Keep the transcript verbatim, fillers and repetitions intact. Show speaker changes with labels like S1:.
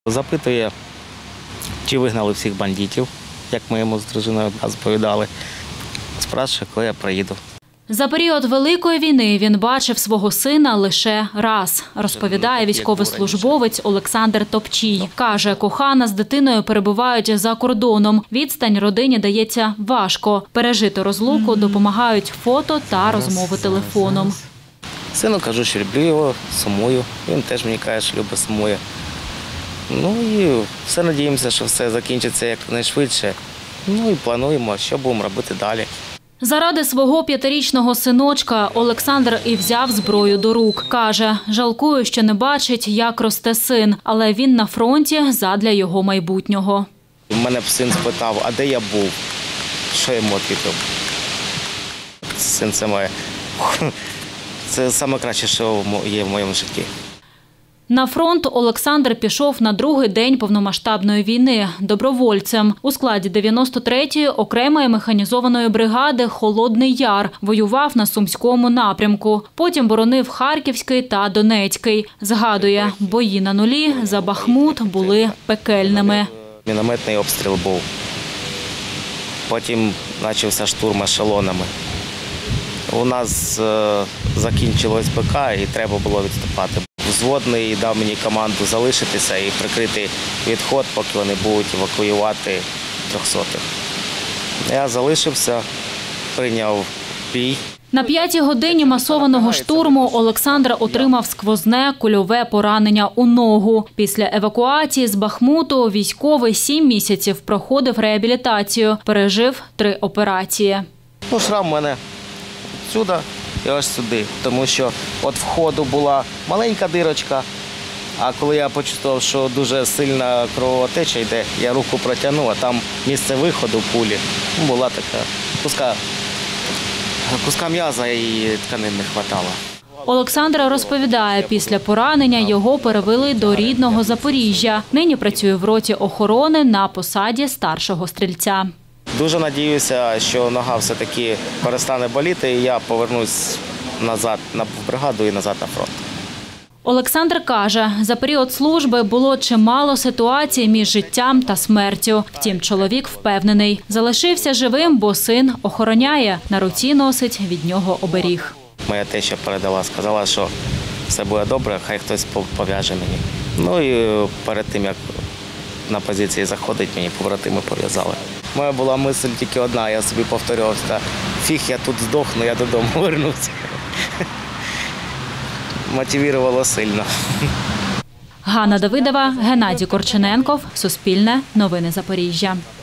S1: Запитує, чи вигнали всіх бандитів, як ми йому з дружиною розповідали. Спрашує, коли я приїду.
S2: За період Великої війни він бачив свого сина лише раз, розповідає військовослужбовець Олександр Топчій. Каже, кохана з дитиною перебувають за кордоном. Відстань родині дається важко. Пережити розлуку допомагають фото та розмови телефоном.
S1: Сину кажу, що люблю його, сумую. Він теж мені каже, що любить, сумує. Ну і все надіємося, що все закінчиться якнайшвидше. Ну і плануємо, що будемо робити далі.
S2: Заради свого п'ятирічного синочка Олександр і взяв зброю до рук. Каже, жалкує, що не бачить, як росте син, але він на фронті задля його майбутнього.
S1: Мене син спитав, а де я був? Що йому відповів? Син – це моє. Це найкраще, що є в моєму житті.
S2: На фронт Олександр пішов на другий день повномасштабної війни добровольцем. У складі дев'яносто третьої окремої механізованої бригади «Холодний Яр» воював на Сумському напрямку. Потім боронив Харківський та Донецький. Згадує, бої на нулі за Бахмут були пекельними.
S1: Мінометний обстріл був. Потім почався штурм ешелонами. У нас е, закінчилось БК і треба було відступати. Взводний дав мені команду залишитися і прикрити відход, поки вони будуть евакуювати трьохсотих. Я залишився, прийняв бій.
S2: На п'ятій годині масованого штурму Олександр отримав сквозне кульове поранення у ногу. Після евакуації з Бахмуту військовий сім місяців проходив реабілітацію, пережив три операції.
S1: Ну, шрам у мене сюди і ось сюди, тому що від входу була маленька дирочка, а коли я почув, що дуже сильна кровотеча йде, я руку протягнув, а там місце виходу пулі була така куска, куска м'яза і тканин не вистачало.
S2: Олександр розповідає, після поранення його перевели до рідного Запоріжжя. Нині працює в роті охорони на посаді старшого стрільця.
S1: Дуже сподіваюся, що нога все-таки перестане боліти і я повернусь назад на бригаду і назад на фронт.
S2: Олександр каже, за період служби було чимало ситуацій між життям та смертю. Втім, чоловік впевнений, залишився живим, бо син охороняє, на руці носить від нього оберіг.
S1: Моя теща передала, сказала, що все буде добре, хай хтось пов'яже мені. Ну і перед тим, як на позиції заходить, мені побратими пов'язали. Моя була мисль тільки одна, я собі повторювався, фіг, я тут здохну, я додому повернуся. Мотивувало сильно.
S2: Ганна Давидова, Геннадій Корчененков, Суспільне, Новини Запоріжжя.